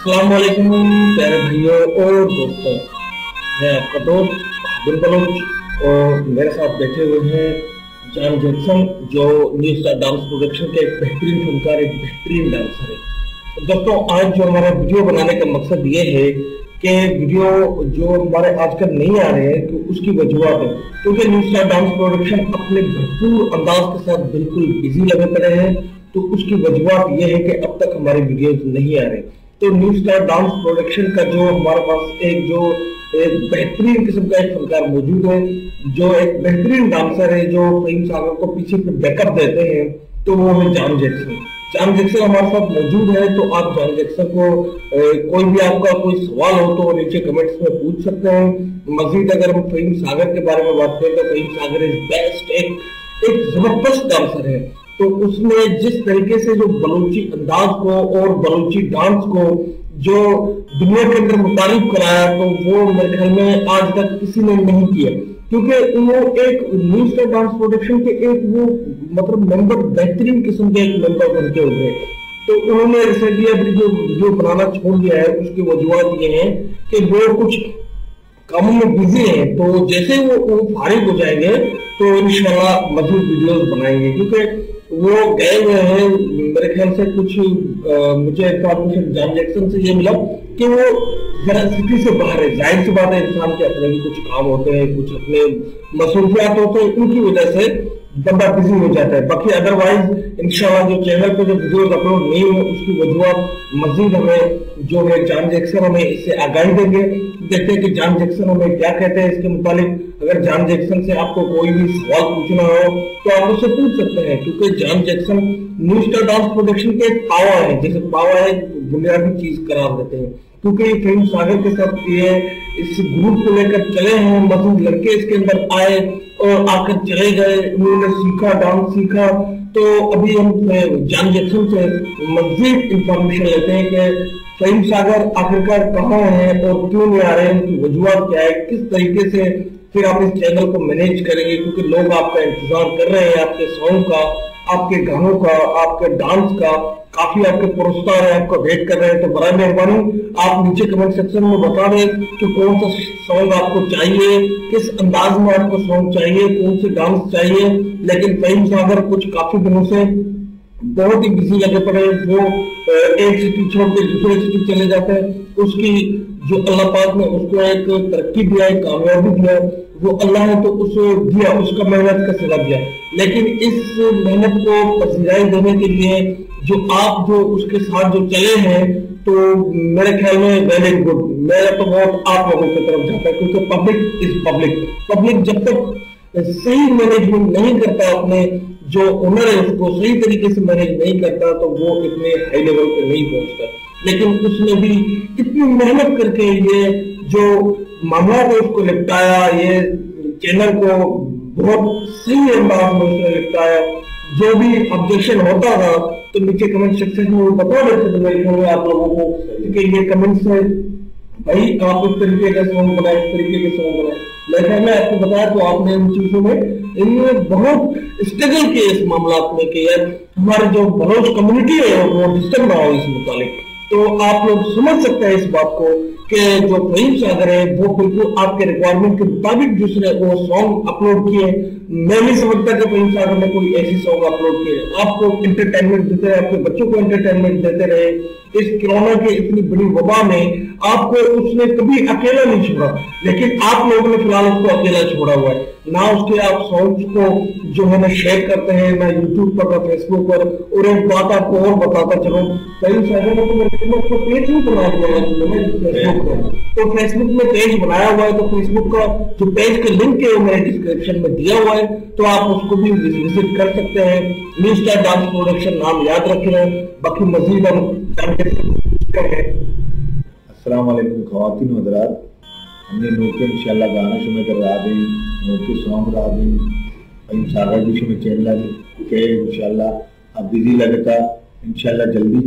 अस्सलाम वालेकुम प्यारे भाइयों और दोस्तों, मैं आपका दोस्त बहादुर बलोच और मेरे साथ बैठे हुए हैं जान जैक्सन, जो न्यू स्टार डांस प्रोडक्शन के एक बेहतरीन फनकार, एक बेहतरीन डांसर है। तो दोस्तों, आज जो हमारा वीडियो बनाने का मकसद ये है कि वीडियो जो हमारे आजकल नहीं आ रहे हैं तो उसकी वजूहत है, क्योंकि न्यू स्टार डांस प्रोडक्शन अपने भरपूर अंदाज के साथ बिल्कुल बिजी लगे पड़े हैं। तो उसकी वजूहत ये है कि अब तक हमारे वीडियोज नहीं आ रहे। तो न्यू स्टार डांस प्रोडक्शन का जो हमारे पास एक बेहतरीन किस्म का एक फनकार मौजूद है, जो एक बेहतरीन डांसर है, जो फहीम सागर को पीछे पे बैकअप देते हैं, तो वो है जान जैक्सन। जान जैक्सन हमारे साथ मौजूद है। तो आप जान जैक्सन को कोई भी आपका कोई सवाल हो तो नीचे कमेंट्स में पूछ सकते हैं। मजीद अगर हम फहीम सागर के बारे में बात करें तो फहीम सागर इज बेस्ट, एक जबरदस्त डांसर है। तो उसने जिस तरीके से जो बलोची अंदाज को और बलोची डांस को जो दुनिया के अंदर मुतारिफ कराया, तो वो मेरे ख्याल में आज तक किसी ने नहीं किया, क्योंकि वो एक न्यू स्टार डांस प्रोडक्शन के एक वो मतलब मेंबर, बेहतरीन किस्म के एक मेंबर बन के उभरे। तो उन्होंने रिसेंटली अभी जो वीडियो बनाना छोड़ दिया है, उसकी वजूहत ये है कि वो कुछ कामों में बिजी है। तो जैसे वो फारिग हो जाएंगे तो इंशाल्लाह मज़ीद वीडियोस बनाएंगे, क्योंकि वो गए हुए हैं। मेरे ख्याल से कुछ मुझे इंफॉर्मेशन जान जैक्सन से ये मिला कि वो जरा सिटी से बाहर है। जाहिर सी बात है, इंसान के अपने भी कुछ काम होते हैं, कुछ अपने मसरूफियात होते हैं, उनकी वजह से बंदा बिजी हो जाता है। बाकी अदरवाइज इंशाल्लाह जो चैनल पे जो वीडियोस अपलोड नहीं हुए उसकी वजूहत मजीद हमें जो है जान जैक्सन हमें इससे आगाही देंगे। देखते हैं कि जान जैक्सन हमें क्या कहते हैं इसके मुतालिक। अगर जान जैक्सन से आपको कोई भी सवाल पूछना हो तो आप उससे पूछ सकते हैं, क्योंकि John Jackson new star dance production के एक पावा है, जैसे पावा है बुनियादी चीज करार देते हैं। क्योंकि फहीम सागर के साथ ये इस ग्रुप को लेकर चले हैं, मजूद लड़के इसके अंदर आए और आकर चले गए, उन्होंने सीखा, डांस सीखा। तो अभी हम जान जैक्सन से मजीद इंफॉर्मेशन लेते हैं कि फहीम सागर आखिरकार कहाँ है और क्यों नहीं आ रहे हैं, उनकी वजूहत क्या है, किस तरीके से फिर आप इस चैनल को मैनेज करेंगे, क्योंकि लोग आपका इंतजार कर रहे हैं, आपके सॉन्ग का, आपके गानों का, आपके डांस का। काफी आपके पुरस्कार है, आपका वेट कर रहे हैं। तो बड़ा मेहरबानी आप नीचे कमेंट सेक्शन में बता दें कि कौन सा सॉन्ग आपको चाहिए, किस अंदाज में आपको सॉन्ग चाहिए, कौन से डांस चाहिए। लेकिन फहीम सागर कुछ काफी दिनों से बहुत ही बिजी लगे पड़े, वो एक सिटी छोड़ के दूसरे सिटी चले जाते हैं। उसकी जो अल्लाह पाक ने उसको एक तरक्की दिया, एक कामयाबी दिया, वो अल्लाह ने तो उसको दिया, उसका मेहनत का सिला दिया। लेकिन इस मेहनत को पसीराई देने के लिए जो आप जो उसके साथ जो चले हैं, तो मेरे ख्याल में वेरी गुड। मेरा तो बहुत आप लोगों की तरफ जाता है, क्योंकि पब्लिक इज पब्लिक जब तक सही मैनेजमेंट नहीं करता, अपने जो ओनर है उसको सही तरीके से मैनेज नहीं करता, तो वो इतने हाई लेवल पे नहीं पहुंचता। लेकिन उसने भी इतनी मेहनत करके ये जो मामला है उसको निपटाया, ये चैनल को बहुत सही अंदाज में उसने निपटाया। जो भी ऑब्जेक्शन होता था तो नीचे कमेंट सेक्शन में बता देते थे मेरे ख्याल में आप लोगों को, क्योंकि ये कमेंट्स है भाई आप इस तरीके का सॉन्ग बनाए, इस तरीके के सॉन्ग बनाए। मेरे ख्याल में आपको बताया तो आपने इन चीजों में इनमें बहुत स्ट्रगल किया इस मामला में कि यार हमारे जो बलोच कम्युनिटी है वो डिस्टर्ब ना हो इस मुतालिक। तो आप लोग समझ सकते हैं इस बात को कि जो फहीम सागर है वो बिल्कुल आपके रिक्वायरमेंट के मुताबिक दूसरे वो सॉन्ग अपलोड किए। मैं नहीं समझता कि फहीम सागर ने कोई ऐसी सॉन्ग अपलोड किए। आपको एंटरटेनमेंट देते रहे, आपके बच्चों को एंटरटेनमेंट देते रहे। इस कोरोना के इतनी बड़ी वबा में आपको उसने कभी अकेला नहीं छोड़ा, लेकिन आप लोगों ने फिलहाल उसको अकेला छोड़ा हुआ है। ना उसके आप सॉन्ग्स को जो है ना शेयर करते हैं, ना यूट्यूब पर, ना फेसबुक पर। और एक बात आपको और बताता चलो, फहीम सागर ने तो मेरे को पेज भी बना दिया है फेसबुक पर। तो फेसबुक में पेज बनाया हुआ है, तो फेसबुक का जो पेज का लिंक है वो मैंने डिस्क्रिप्शन में दिया हुआ है, तो आप उसको भी विजिट कर सकते हैं। न्यू स्टार डांस प्रोडक्शन नाम याद रखें। बाकी मजीद हम अस्सलाम वालेकुम ख़वातीन व हज़रात, हमने नोके इंशाल्लाह गाना शुरू कर रहा दें, नोके सॉन्ग रहा दें, फहीम सागर भी शुरू चैनल के इंशाल्लाह अब बिजी लगता इंशाल्लाह जल्दी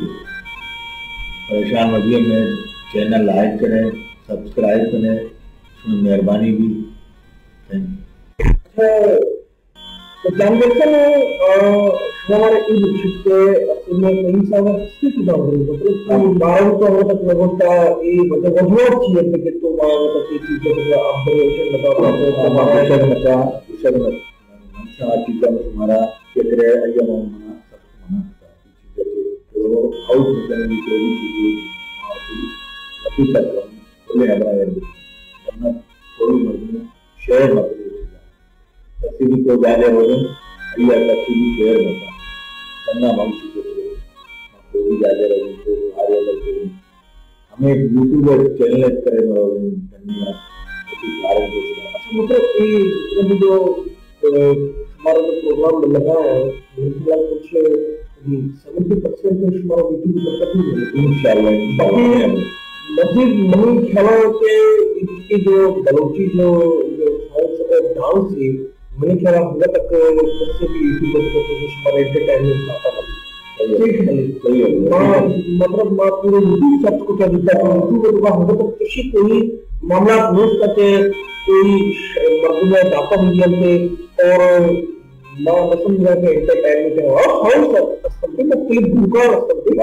परेशान वजिए में चैनल लाइक करें, सब्सक्राइब करें, उसमें मेहरबानी भी। Thank you. तो जान जैक्सन हमारे इन शिफ्टे असल में कई सारा स्थिति ना हो मतलब बाहर तो हम तक लगता है ये मतलब वजूद चाहिए कि तो बाहर तक ये चीजें का ऑब्जर्वेशन बताता है तो हमारा शहर में मंशा चीजें हमारा क्षेत्र है अय्या मना सब मना चीजें तो आउट निकलने की कोई चीजें और अभी तक बोले हमारा ये वरना कोई मर्जी शहर मतलब किसी भी को जाने हो अय्या किसी भी शहर में करना मांगती है आपको भी जाते रहो तो आगे करते हमें यूट्यूब पर चैनल करे रहोगे करने किसी कारण को अच्छा मतलब ये जो हमारा जो प्रोग्राम लगा है मतलब कुछ 70% हमारा यूट्यूब पर करते हैं इंशाल्लाह मजीद नहीं ख्याल के इसकी जो बलोची जो डांस है मैंने क्या होगा तक उससे भी यूट्यूब पर हमारे एंटरटेनमेंट आता है ठीक है सही है मतलब मैं पूरे यूट्यूब सर्च को क्या दिखता है यूट्यूब पर होगा तो किसी कोई मामला न्यूज करके कोई मर्दूम डाटा मीडियम पे और मैं समझ रहा कि एंटरटेनमेंट है और हाउस समथिंग में क्लिप दुकान समथिंग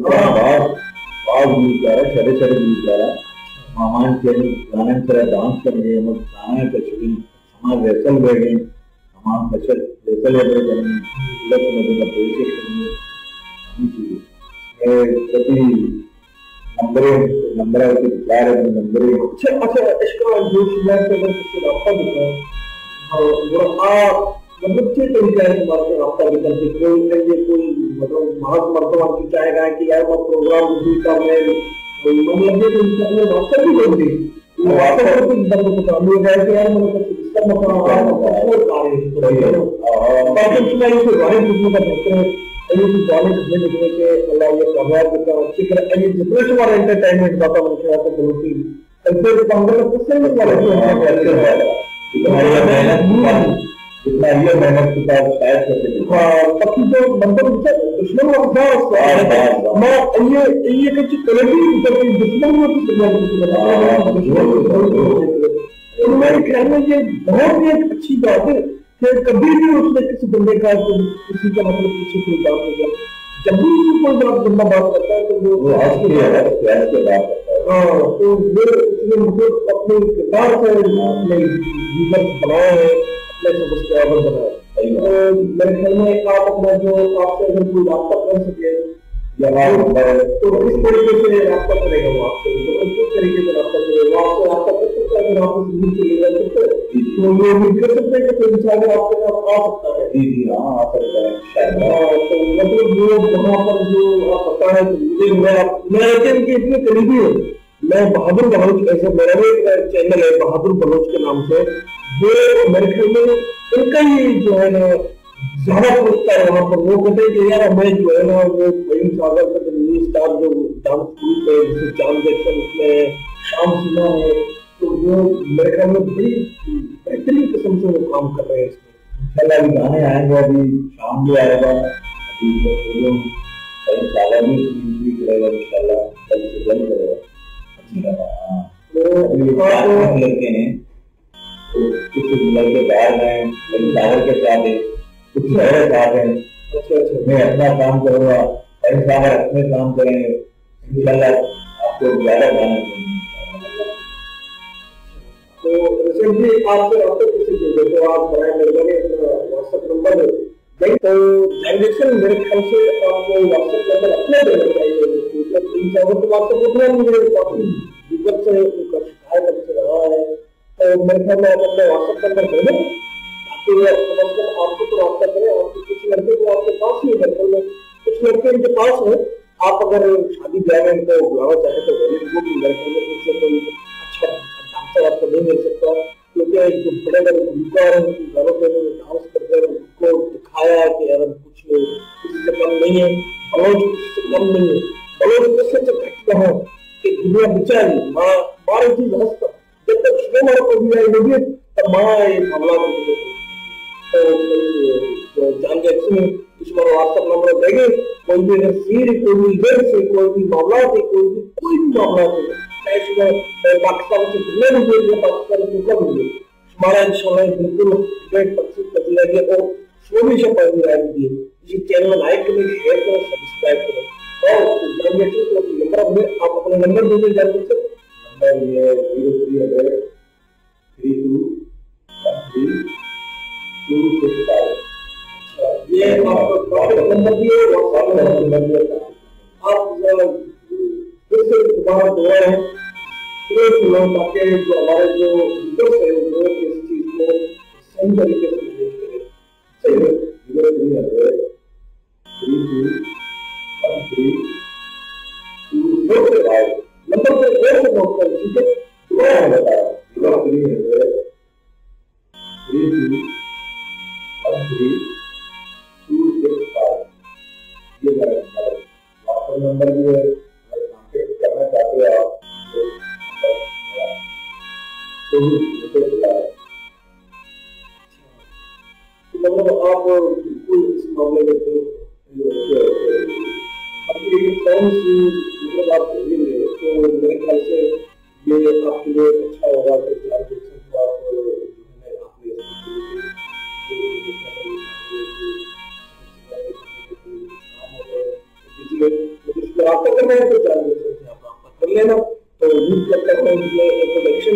बाग शरे शरे मामान चैनल गाने से डांस करेंगे हम गाना का हमारे रेसल बैठे हमारे रेसल बैठे करेंगे लक्ष्य नदी का परिचय करेंगे हम चीजें प्रति नंबर के विचार है नंबर अच्छा इसका जो शिलार से अगर किसी रास्ता दिखा वो मतलब अच्छे तरीके से हमारे रास्ता निकल के कोई मतलब महज मर्तबा की चाहेगा कि यार मैं प्रोग्राम रिव्यू कर रहे मन लगे तो इसमें रास्ता भी कर दी वास्तव में कुछ दर्द को चालू हो जाए कि यार मतलब सिस्टम में और कार्य है बाकी उसमें ये गाने पूछने का बेहतर है ये गाने घूमने देखने के अल्लाह ये कामयाब होता है अच्छी तरह ये जितने हमारा एंटरटेनमेंट बात मन के आता बलोची कल्चर पंद्रह किससे में वाला जितना ये मेहनत के साथ शायद करते बाकी जो मतलब दुश्मन का मैं ये कुछ क्वालिटी करके दुश्मन को मेरे ख्याल में ये बहुत ही अच्छी बात है कि कभी भी उसने किसी बंदे का किसी का मतलब किसी कोई बात हो जाए जब भी उसको कोई बात बंदा बात करता है तो वो आज की बात करता है हाँ तो वो उसने मुझे अपने किरदार से अपने यूजर्स बनाए हैं सब्सक्राइबर बनाए मेरे ख्याल में आप अपना जो आपसे अगर कोई रास्ता कर सके या तो किस तरीके से रास्ता करेगा वो आपसे तो किस तरीके से रास्ता करेगा आपसे रास्ता कर सकता है अगर आप उस के लिए सकते तो ये उम्मीद कर सकते हैं कि कोई इंसान आपके पास आ सकता है जी हाँ आ सकता है शायद तो मतलब वो वहाँ पर जो आप पता है मुझे मैं इनके इतने करीबी हूँ मैं बहादुर बलोच ऐसे मेरा भी एक चैनल है बहादुर बलोच के नाम से वो मेरे ख्याल में इनका ही जो है ना ज्यादा पूछता है वहाँ पर वो कहते हैं कि यार हमें जो है ना वो फहीम सागर का जो न्यू स्टार जो डांस ग्रुप है जैसे जान जैक्सन उसमें शाम सिन्हा है तो वो मेरे ख्याल में बड़ी बेहतरीन किस्म से वो काम कर रहे हैं इसमें इंशाल्लाह अभी गाने आएंगे अभी शाम भी आएगा अभी फहीम सागर भी करेगा इंशाल्लाह जल्द से जल्द करेगा तो लड़के हैं कुछ लड़के बाहर हैं सागर के साथ है कुछ शहर साथ हैं अच्छा मैं अपना काम करूँगा फहीम सागर अपने काम करेंगे इंशाल्लाह आपको ज्यादा गाना चाहिए तो रिसेंटली आपसे रास्ते किसी चीज तो आप बनाए मेरे अपना व्हाट्सएप नंबर नहीं तो ट्रांजेक्शन मेरे ख्याल से आपको व्हाट्सएप नंबर अपना देना चाहिए मतलब 3-4 तो व्हाट्सएप उतना मुझे काफी दिक्कत से उनका शिकायत से रहा है तो मेरे ख्याल में आप अपना व्हाट्सएप नंबर दे दें ताकि मतलब आपको तो रास्ता करें और कुछ लड़के तो आपके पास ही है में कुछ लड़के इनके पास है आप अगर शादी ब्याह में इनको बुलाना चाहे तो वो भी मेरे ख्याल में उससे कोई अच्छा डांसर आपको नहीं मिल सकता क्योंकि जो बड़े बड़े गीतकार हैं घरों पे डांस करते हैं उनको दिखाया कि अगर कुछ किसी से कम नहीं है बलोच किसी से कम नहीं है बलोच उससे घटता है कि दुनिया बेचारी मारे चीज हंसता जब तक शुरू को भी आई होगी तब माँ ये मामला तो जान जैक्सन इस बार व्हाट्सएप नंबर देंगे कोई भी अगर सीर कोई भी इधर से कोई भी मामला से कोई भी मामला से पाकिस्तान से कितने भी देंगे पाकिस्तान से कब होंगे हमारा इंशाल्लाह बिल्कुल 100% बदलेंगे और शो भी शपथ रहेगी ये चैनल लाइक करें, शेयर करें, सब्सक्राइब करें और जान जैक्सन को नंबर हमें आप अपना नंबर दे दें। जान जैक्सन नंबर ये 0300 32 13 265। ये आपका कॉन्टैक्ट नंबर भी है, व्हाट्सएप नंबर भी है। आप फिर से दोबारा दोहरा है ताकि जो हमारे जो यूजर्स है वो इस चीज को सही तरीके से मैनेज करें। सही है 0300 32 13 265 नंबर पे फिर से नोट करें, ठीक है? दोबारा मैं बता रहा हूँ 0300 32 13 265। ये मेरा व्हाट्सएप नंबर भी है। अगर कांटेक्ट करना चाहते हो आप तो मुझे बुलाएं। मतलब आप बिल्कुल इस मामले में अपनी फॉर्म से मतलब आप भेजेंगे तो मेरे ख्याल से ये आपके लिए अच्छा होगा कि जान जैक्सन को आप जो है आपने आपका करना है तो जान जैक्सन से आप आपका कर लेना। तो उम्मीद करता हूँ कि इंट्रोडक्शन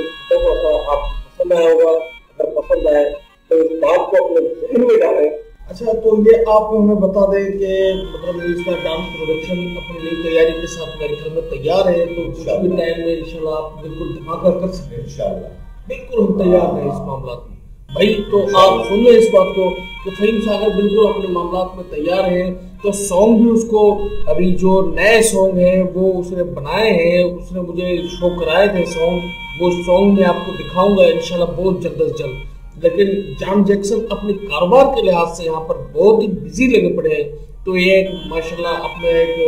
आपको पसंद आया होगा। अगर पसंद आए तो इस बात को अपने जहन में डालें। अच्छा, तो ये आप हमें बता दें कि मतलब इसका डांस प्रोडक्शन अपनी नई तैयारी के साथ मेरे ख्याल में तैयार है, तो कुछ भी टाइम में इंशाल्लाह आप बिल्कुल धमाका कर सकते हैं। इंशाल्लाह बिल्कुल हम तैयार हैं इस मामला में भाई। तो आप सुन लें इस बात को कि फहीम सागर बिल्कुल अपने मामला में तैयार हैं। तो सॉन्ग भी उसको अभी जो नए सॉन्ग हैं वो उसने बनाए हैं, उसने मुझे शो कराए थे सॉन्ग, वो सॉन्ग मैं आपको दिखाऊंगा इंशाल्लाह बहुत जल्द अज जल्द। लेकिन जान जैक्सन अपने कारोबार के लिहाज से यहाँ पर बहुत ही बिजी लगे पड़े हैं। तो ये एक माशाल्लाह अपने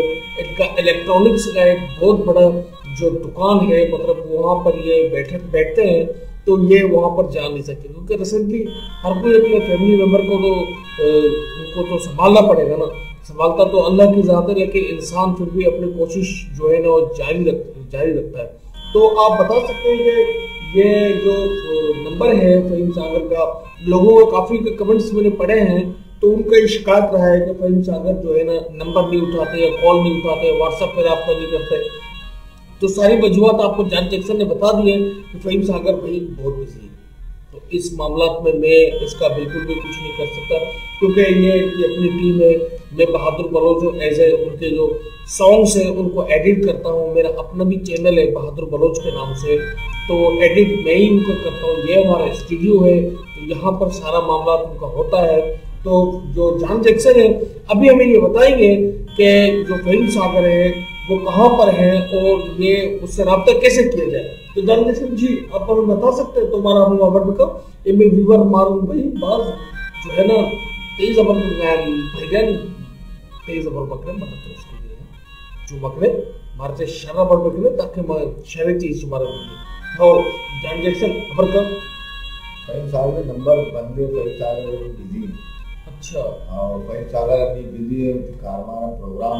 एक इलेक्ट्रॉनिक्स का एक बहुत बड़ा जो दुकान है, मतलब वहाँ पर ये बैठते हैं। तो ये वहाँ पर जा नहीं सकते क्योंकि रिसेंटली हर कोई अपने फैमिली मेम्बर को तो उनको तो संभालना पड़ेगा ना। संभालता तो अल्लाह की ज़ात है, लेकिन इंसान फिर भी अपनी कोशिश जो है ना वो जारी रखता है। तो आप बता सकते हैं कि ये जो नंबर है फहीम सागर का, लोगों को काफ़ी कमेंट्स मैंने पढ़े हैं तो उनका ये शिकायत रहा है कि फहीम सागर जो है ना नंबर नहीं उठाते या कॉल नहीं उठाते, व्हाट्सएप पर रब्ता नहीं करते। तो सारी वजूहत आपको जान जैक्सन ने बता दी है कि फहीम सागर भाई बहुत बिजी है। तो इस मामला में मैं इसका बिल्कुल भी कुछ नहीं कर सकता क्योंकि ये अपनी टीम है। मैं बहादुर बलोच जो एज ए उनके जो सॉन्ग्स हैं उनको एडिट करता हूँ। मेरा अपना भी चैनल है बहादुर बलोच के नाम से, तो एडिट मैं ही उनको करता हूँ। ये हमारा स्टूडियो है, तो यहाँ पर सारा मामला उनका होता है। तो जो जान जैक्सन है अभी हमें ये बताएंगे कि जो फहीम सागर है वो कहाँ पर है और ये उससे रब्ता कैसे किया जाए। तो जान जैक्सन जी आप हमें बता सकते हैं? तो हमारा हम वाबर में इनमें व्यूवर मारूं भाई बाज जो है ना तेज अबर भाईजान तेज अबर बकरे मदद तो उसके लिए जो बकरे मारते शरा बर बकरे ताकि शहरी चीज तुम्हारे तो जान जैक्सन अबर का फहीम सागर नंबर बंदे फहीम सागर बिजी। अच्छा फहीम सागर अपनी बिजी है कारमाना programme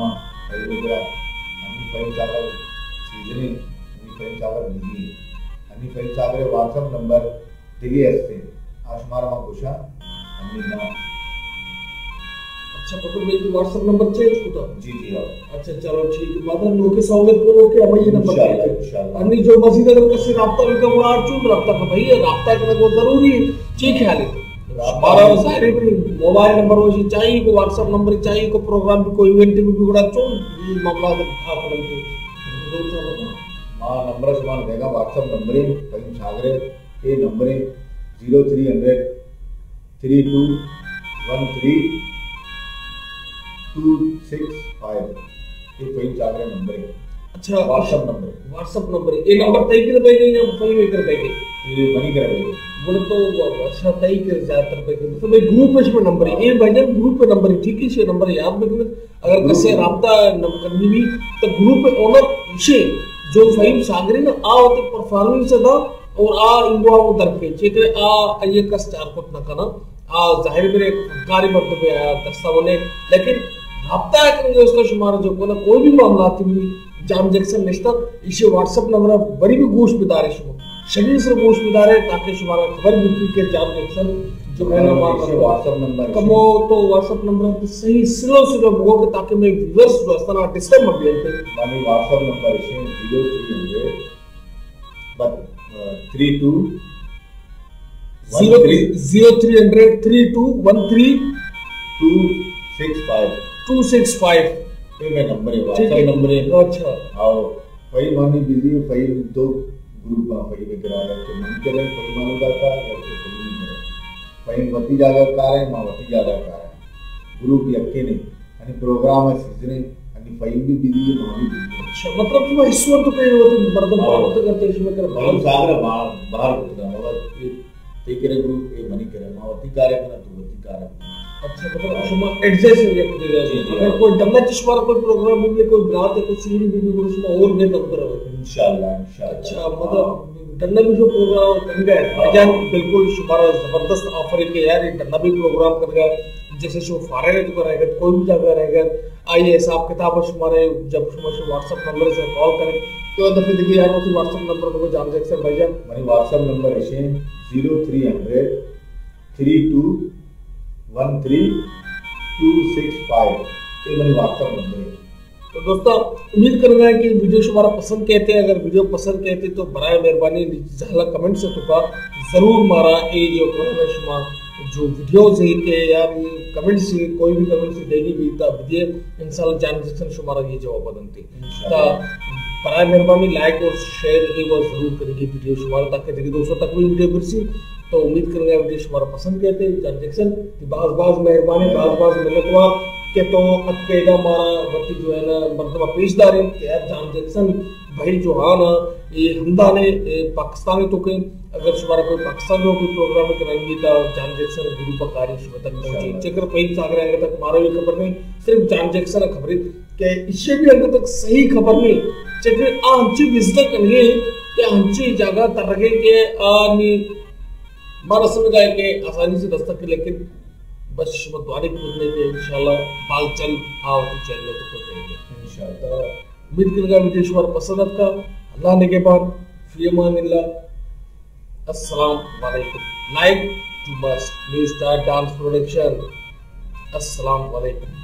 Faheem Sagar season Faheem Sagar busy आणि फहीम सागर व्हाट्सएप नंबर दिली असते आशमारा मागुशा आणि ना। अच्छा पकड़ मेरी व्हाट्सएप नंबर चेंज होता जी जी हाँ। अच्छा चलो ठीक है माता लोके स्वागत करो कि हमें ये नंबर इंशाल्लाह अन्नी जो मजीद अगर किसी राब्ता भी का मुराद चुन राब्ता का भाई राब्ता करना बहुत जरूरी है। ठीक है हमारा सारे भी मोबाइल नंबर हो चाहिए को व्हाट्सएप नंबर चाहिए को प्रोग्राम भी कोई इवेंट भी गुड़ा चुन ये मामला आप पड़ेंगे हां नंबर समान देगा व्हाट्सएप नंबर है फहीम सागर के नंबर है 0300 3213 265 ये फहीम सागर नंबर है। अच्छा व्हाट्सएप नंबर ये नंबर तय कर देंगे या फहीम कर देंगे ये बनी कर देंगे बोले तो अच्छा तय कर ज्यादातर पे तो भाई ग्रुप में नंबर है ये भाईजान ग्रुप पे नंबर है ठीक है ये नंबर याद रखना। अगर किसी राब्ता करनी भी तो ग्रुप पे ओनर इसे जो फहीम सागर ने आ होते परफॉर्मेंस से था और आ इंगो उधर के ठीक है आ ये का स्टार को ना करना आ जाहिर मेरे फनकारी मर्तबे आया दस्तावने लेकिन राब्ता करेंगे उसका शुमार जो को ना कोई भी मामला आती हुई जान जैक्सन निश्ता इसे व्हाट्सएप नंबर बड़ी भी गोश बिदारे शुमार शरीर से गोश बिदारे ताकि शुमारा खबर मिलती के जान जैक्सन जो है ना व्हाट्सएप नंबर कमो तो व्हाट्सएप नंबर तो सही स्लो वो के ताकि मैं व्यूअर्स जो असना डिस्टर्ब मत लेते मानी व्हाट्सएप नंबर है 0300 बट 32 0300 3213 265 ये मैं नंबर है व्हाट्सएप नंबर है। अच्छा आओ भाई मानी बिजी भाई दो ग्रुप भाई में करा के मन करे भाई मानो जाता है या फिर भाई नहीं करे भाई वती जागा कार है मां वती जागा कार है ग्रुप यक्के नहीं आणि प्रोग्राम है सीजन आणि भाई भी बिजी है मां भी बिजी है। अच्छा मतलब कि इस वक्त तो कहीं होते बर्तन बात करते इसमें कर भाई सागर बाहर होता है और ते करे ग्रुप ए मनी करे मां वती कार है ना तो वती कार है। अच्छा मतलब शुमा एडजस्ट है अगर कोई डल्ला चश्मा कोई प्रोग्राम में कोई ब्रात है कोई सीरी भी उसमें और में तब करो इंशाल्लाह। अच्छा मतलब डल्ला भी जो प्रोग्राम कर गए जान बिल्कुल शुमारा जबरदस्त ऑफर है कि यार ये डल्ला भी प्रोग्राम कर गया जैसे शो फारे ने तो रहेगा कोई भी जगह रहेगा आइए हिसाब किताब शुमारे जब शुमारे व्हाट्सएप नंबर से कॉल करें तो अंदर फिर देखिए यार उसी व्हाट्सएप नंबर को जान जैक्सन भाईजान मेरी व्हाट्सएप नंबर है 0300 3213 265 ये मेरी व्हाट्सएप नंबर है। तो दोस्तों उम्मीद कर रहे हैं कि वीडियो हमारा पसंद कहते हैं अगर वीडियो पसंद कहते तो बराए मेहरबानी झाला कमेंट से तो जरूर मारा ये जो शुमा जो वीडियोस है के यार ये कमेंट से कोई भी कमेंट से देगी भी ता वीडियो इंशाल्लाह जान जैक्सन शुमारा ये जवाब बनती ता बराए मेहरबानी लाइक और शेयर ये वो जरूर करेगी वीडियो शुमारा ताकि देखिए दोस्तों तक भी वीडियो फिरसी तो उम्मीद करेंगे वीडियो हमारा पसंद कहते जान जैक्सन बाज मेहरबानी बाज मिलतवा के तो अकेला हमारा वक्त जो है ना मर्तबा पेशदार है कि यार जान जैक्सन भाई जो हाँ ना ये हमदा ने पाकिस्तानी तो कहीं अगर शुमारा कोई पाकिस्तान में कोई प्रोग्राम कराएंगे तो जान जैक्सन गुरु पकारी शुभ तक पहुंचे चक्कर फहीम सागर आएंगे तक हमारा भी खबर नहीं सिर्फ जान जैक्सन खबर कि इससे भी अंत तक सही खबर नहीं चक्कर आंची विजिट करेंगे कि आंची जगह कर रहे के आनी बारह समझ आए कि आसानी से दस्तक के लेकिन बस शुभद्वारे खुदने के इंशाल्लाह बाल चल आओ तो चल तो करेंगे इंशाल्लाह। उम्मीद करेगा वीडियो शुमार पसंद का अल्लाह ने के बाद फी अमानिल्लाह अस्सलाम वालेकुम like to bust new star dance production अस्सलाम वालेकुम।